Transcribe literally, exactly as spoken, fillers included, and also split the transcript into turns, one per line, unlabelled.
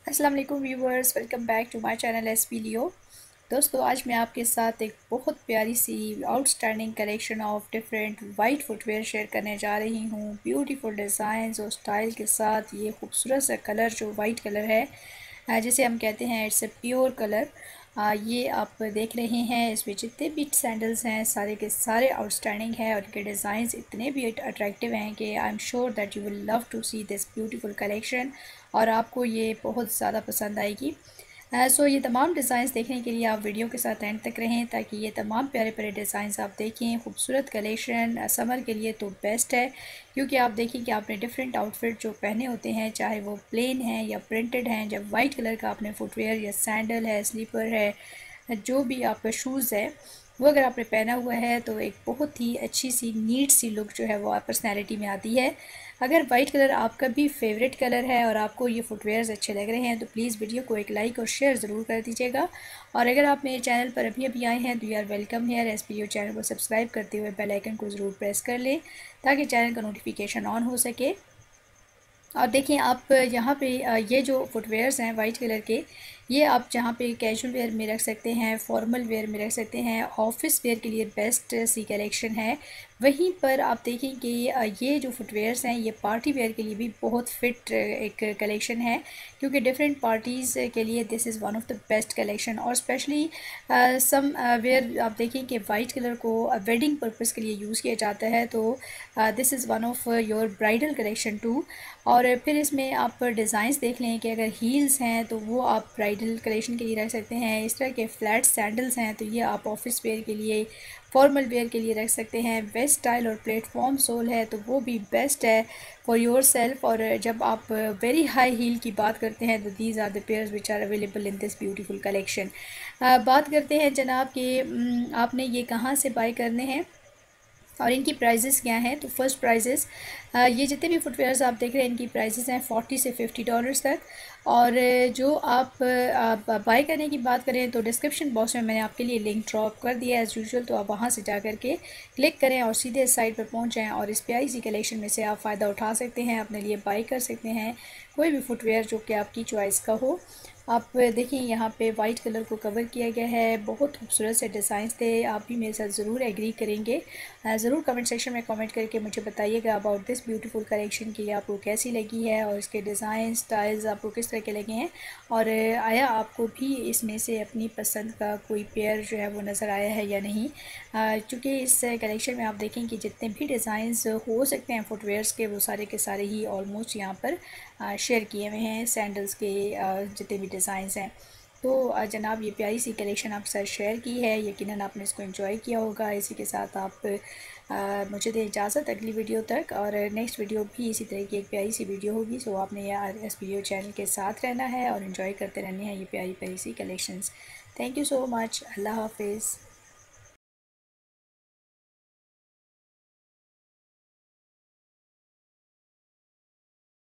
अस्सलाम वालेकुम viewers, welcome back to my channel S P Leo. दोस्तों, आज मैं आपके साथ एक बहुत प्यारी सी outstanding collection of different white footwear share करने जा रही हूँ। ब्यूटीफुल डिज़ाइंस और स्टाइल के साथ ये खूबसूरत सा कलर जो वाइट कलर है, अ, जिसे हम कहते हैं इट्स ए प्योर कलर। ये आप देख रहे हैं, इसमें जितने भी सैंडल्स हैं सारे के सारे आउटस्टैंडिंग हैं और इनके डिज़ाइंस इतने भी अट्रैक्टिव हैं कि I am sure that you will love to see this beautiful collection और आपको ये बहुत ज़्यादा पसंद आएगी। सो ये तमाम डिज़ाइंस देखने के लिए आप वीडियो के साथ एंड तक रहें ताकि ये तमाम प्यारे प्यारे डिज़ाइंस आप देखें। खूबसूरत कलेक्शन समर के लिए तो बेस्ट है, क्योंकि आप देखिए कि आपने डिफरेंट आउटफिट जो पहने होते हैं, चाहे वो प्लेन हैं या प्रिंटेड हैं, जब वाइट कलर का आपने फुटवेयर या सैंडल है, स्लीपर है, जो भी आपका शूज़ है, वो अगर आपने पहना हुआ है तो एक बहुत ही अच्छी सी नीट सी लुक जो है वो पर्सनैलिटी में आती है। अगर वाइट कलर आपका भी फेवरेट कलर है और आपको ये फुटवेयर्स अच्छे लग रहे हैं तो प्लीज़ वीडियो को एक लाइक और शेयर ज़रूर कर दीजिएगा। और अगर आप मेरे चैनल पर अभी अभी आए हैं तो you are welcome here. S P channel को सब्सक्राइब करते हुए बेल आइकन को ज़रूर प्रेस कर लें ताकि चैनल का नोटिफिकेशन ऑन हो सके। और देखिए आप यहाँ पे ये जो फुटवेयर्स हैं वाइट कलर के, ये आप जहाँ पे कैजुअल वेयर में रख सकते हैं, फॉर्मल वेयर में रख सकते हैं, ऑफिस वेयर के लिए बेस्ट सी कलेक्शन है। वहीं पर आप देखें कि ये जो फुटवेयर्स हैं ये पार्टी वेयर के लिए भी बहुत फिट एक कलेक्शन है, क्योंकि डिफरेंट पार्टीज़ के लिए this is one of the best collection. और स्पेशली सम वेयर आप देखें कि वाइट कलर को वेडिंग पर्पज़ के लिए यूज़ किया जाता है, तो this is one of your bridal collection too. और फिर इसमें आप डिज़ाइंस देख लें कि अगर हील्स हैं तो वो आप ब्राइडल कलेक्शन के लिए रख सकते हैं। इस तरह के फ्लैट सैंडल्स हैं तो ये आप ऑफिस वेयर के लिए, फॉर्मल वेयर के लिए रख सकते हैं। वेस्ट स्टाइल और प्लेटफॉर्म सोल है तो वो भी बेस्ट है फॉर योर सेल्फ। और जब आप वेरी हाई हील की बात करते हैं तो these are the pairs which are available in this beautiful collection. बात करते हैं जनाब कि आपने ये कहाँ से बाय करने हैं और इनकी प्राइजेस क्या हैं। तो फर्स्ट प्राइजेस, ये जितने भी फुटवेयर्स आप देख रहे हैं इनकी प्राइजेस हैं फोर्टी से फिफ्टी डॉलर्स तक। और जो आप, आप बाय करने की बात करें तो डिस्क्रिप्शन बॉक्स में मैंने आपके लिए लिंक ड्रॉप कर दिया है एज़ यूजुअल, तो आप वहां से जा कर के क्लिक करें और सीधे इस साइट पर पहुंच जाएं और इस प्यारी सी कलेक्शन में से आप फ़ायदा उठा सकते हैं, अपने लिए बाई कर सकते हैं कोई भी फुटवेयर जो कि आपकी चॉइस का हो। आप देखिए यहाँ पे वाइट कलर को कवर किया गया है, बहुत खूबसूरत से डिज़ाइंस थे। आप भी मेरे साथ ज़रूर एग्री करेंगे। ज़रूर कमेंट सेक्शन में कमेंट करके मुझे बताइएगा अबाउट दिस ब्यूटीफुल कलेक्शन की आपको कैसी लगी है और इसके डिज़ाइन स्टाइल्स आपको किस तरह के लगे हैं, और आया आपको भी इसमें से अपनी पसंद का कोई पेयर जो है वो नज़र आया है या नहीं। चूँकि इस कलेक्शन में आप देखें कि जितने भी डिज़ाइंस हो सकते हैं फुटवेयर्स के, वो सारे के सारे ही ऑलमोस्ट यहाँ पर शेयर किए हुए हैं। सैंडल्स के जितने भी डिज़ाइंस हैं, तो जनाब ये प्यारी सी कलेक्शन आपके साथ शेयर की है। यकीनन आपने इसको एंजॉय किया होगा। इसी के साथ आप आ, मुझे दें इजाज़त अगली वीडियो तक, और नेक्स्ट वीडियो भी इसी तरह की एक प्यारी सी वीडियो होगी। सो आपने यार इस वीडियो चैनल के साथ रहना है और इन्जॉय करते रहने हैं ये प्यारी प्यारी सी collections. Thank you so much. अल्लाह हाफिज़।